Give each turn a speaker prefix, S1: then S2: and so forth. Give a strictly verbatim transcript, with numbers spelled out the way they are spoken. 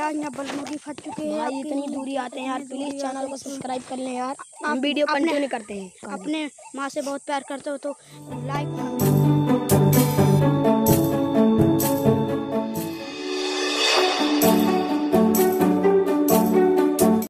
S1: Guys यहाँ पर मुर्गी फट चुके हैं।
S2: भाई इतनी दूरी आते हैं यार, प्लीज चैनल को सब्सक्राइब कर लें यार। हम वीडियो कंटिन्यू करते हैं।
S1: अपने माँ से बहुत प्यार करते हो तो लाइक